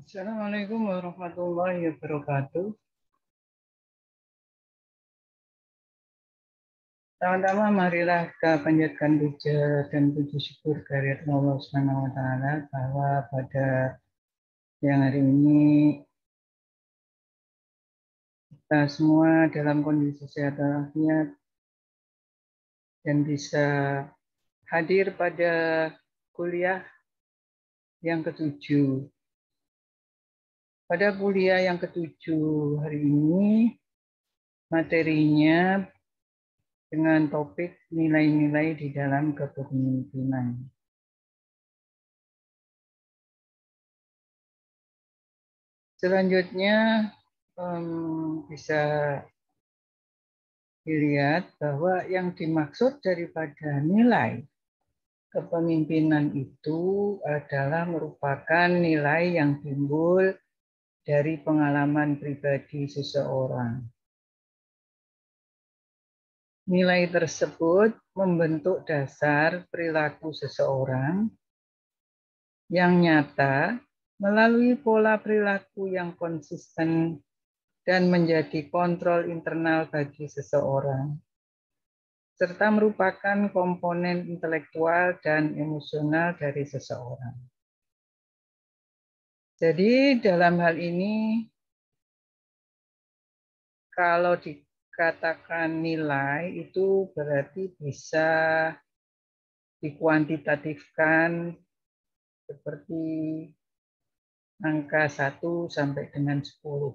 Assalamualaikum warahmatullahi wabarakatuh. Pertama-tama marilah kita panjatkan puja dan puji syukur kehadirat Allah Subhanahu wa taala bahwa pada siang hari ini kita semua dalam kondisi sehat walafiat dan bisa hadir pada kuliah yang ketujuh. Pada kuliah yang ketujuh hari ini materinya dengan topik nilai-nilai di dalam kepemimpinan. Selanjutnya bisa dilihat bahwa yang dimaksud daripada nilai kepemimpinan itu adalah merupakan nilai yang timbul dari pengalaman pribadi seseorang. Nilai tersebut membentuk dasar perilaku seseorang yang nyata melalui pola perilaku yang konsisten dan menjadi kontrol internal bagi seseorang, serta merupakan komponen intelektual dan emosional dari seseorang. Jadi dalam hal ini, kalau dikatakan nilai itu berarti bisa dikuantitatifkan seperti angka 1 sampai dengan 10.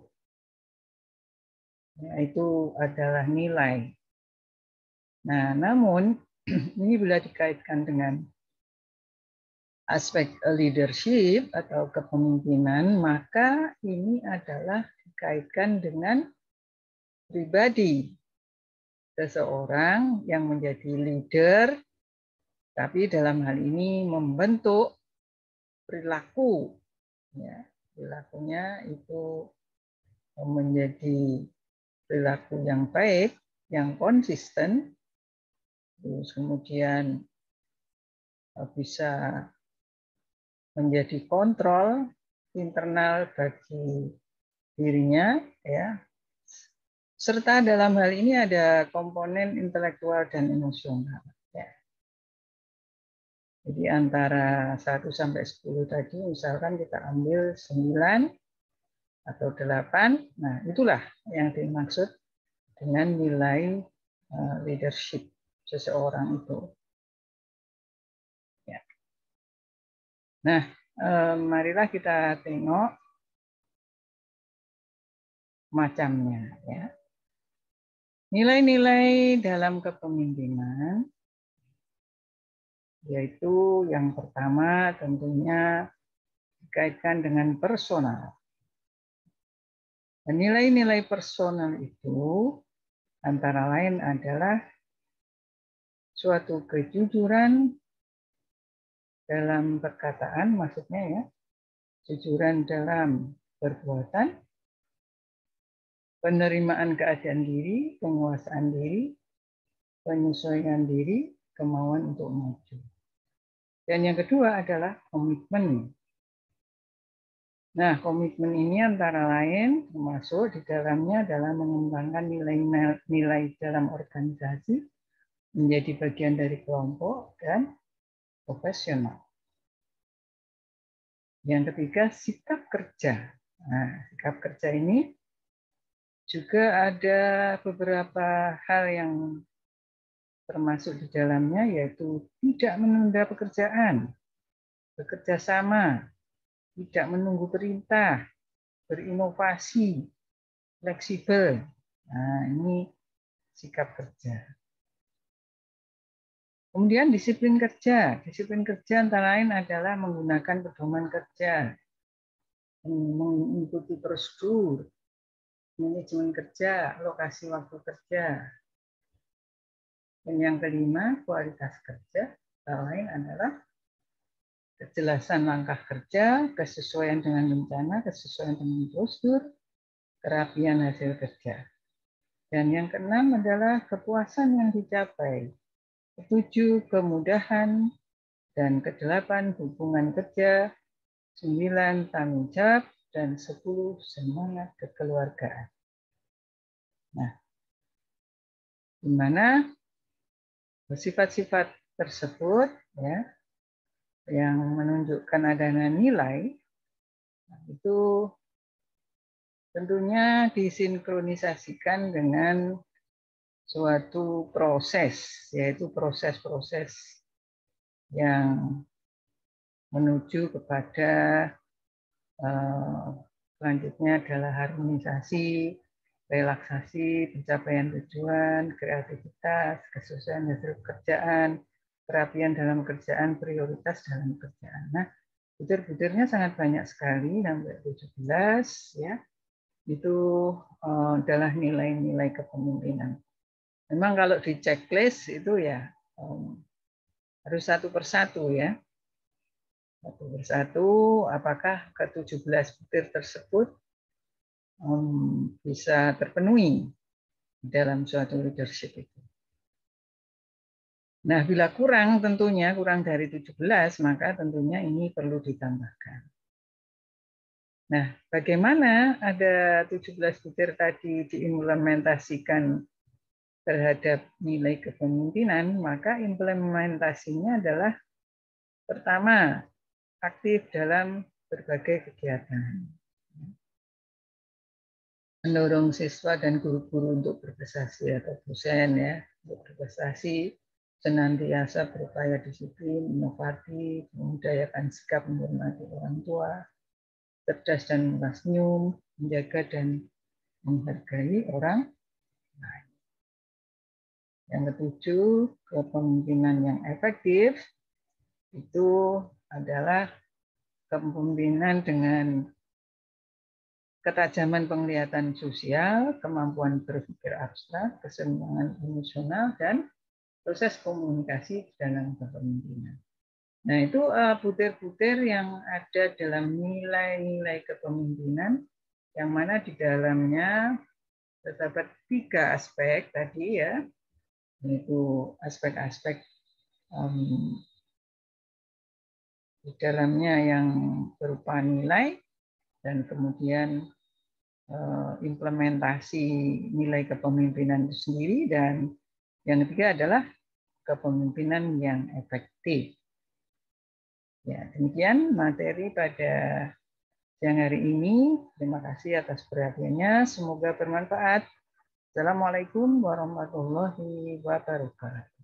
Ya, itu adalah nilai. Nah, namun ini bila dikaitkan dengan aspek leadership atau kepemimpinan, maka ini adalah dikaitkan dengan pribadi seseorang yang menjadi leader, tapi dalam hal ini membentuk perilaku. Ya, perilakunya itu menjadi perilaku yang baik, yang konsisten, terus kemudian bisa menjadi kontrol internal bagi dirinya, ya. Serta dalam hal ini ada komponen intelektual dan emosional. Ya. Jadi antara 1 sampai 10 tadi, misalkan kita ambil 9 atau 8, nah itulah yang dimaksud dengan nilai leadership seseorang itu. Ya. Nah, marilah kita tengok macamnya. Ya. Nilai-nilai dalam kepemimpinan, yaitu yang pertama tentunya dikaitkan dengan personal. Nilai-nilai personal itu antara lain adalah suatu kejujuran dalam perkataan, maksudnya ya, kejujuran dalam perbuatan, penerimaan keadaan diri, penguasaan diri, penyesuaian diri, kemauan untuk maju. Dan yang kedua adalah komitmen. Nah, komitmen ini antara lain termasuk di dalamnya adalah mengembangkan nilai-nilai dalam organisasi, menjadi bagian dari kelompok dan profesional. Yang ketiga, sikap kerja. Nah, sikap kerja ini juga ada beberapa hal yang termasuk di dalamnya, yaitu tidak menunda pekerjaan, bekerja sama, tidak menunggu perintah, berinovasi, fleksibel. Nah, ini sikap kerja. Kemudian disiplin kerja. Disiplin kerja antara lain adalah menggunakan pedoman kerja, mengikuti prosedur, manajemen kerja, alokasi waktu kerja. Dan yang kelima, kualitas kerja. Antara lain adalah kejelasan langkah kerja, kesesuaian dengan rencana, kesesuaian dengan prosedur, kerapian hasil kerja. Dan yang keenam adalah kepuasan yang dicapai. Ketujuh, kemudahan. Dan kedelapan, hubungan kerja. 9, tanggung jawab. dan 10 semangat kekeluargaan. Nah, di mana sifat-sifat tersebut ya yang menunjukkan adanya nilai itu tentunya disinkronisasikan dengan suatu proses, yaitu proses-proses yang menuju kepada selanjutnya adalah harmonisasi, relaksasi, pencapaian tujuan, kreativitas, kesesuaian hasil pekerjaan, kerapian dalam kerjaan, prioritas dalam kerjaan. Nah, butir-butirnya sangat banyak sekali, sampai 17 ya. Itu adalah nilai-nilai kepemimpinan. Memang kalau di checklist itu ya harus satu persatu ya. Satu persatu, apakah ke-17 butir tersebut bisa terpenuhi dalam suatu leadership itu. Nah, bila kurang tentunya, kurang dari 17, maka tentunya ini perlu ditambahkan. Nah, bagaimana ada 17 butir tadi diimplementasikan terhadap nilai kepemimpinan, maka implementasinya adalah pertama, aktif dalam berbagai kegiatan. Mendorong siswa dan guru-guru untuk berprestasi atau dosen ya, untuk berprestasi, senantiasa berupaya disiplin, inovatif, memudayakan sikap menghormati orang tua, cerdas dan murah senyum, menjaga dan menghargai orang lain. Yang ketujuh, kepemimpinan yang efektif itu adalah kepemimpinan dengan ketajaman penglihatan sosial, kemampuan berpikir abstrak, keseimbangan emosional, dan proses komunikasi dalam kepemimpinan. Nah, itu butir-butir yang ada dalam nilai-nilai kepemimpinan, yang mana di dalamnya terdapat 3 aspek tadi ya, yaitu aspek-aspek di dalamnya yang berupa nilai, dan kemudian implementasi nilai kepemimpinan itu sendiri, dan yang ketiga adalah kepemimpinan yang efektif. Ya, demikian materi pada siang hari ini. Terima kasih atas perhatiannya. Semoga bermanfaat. Assalamualaikum warahmatullahi wabarakatuh.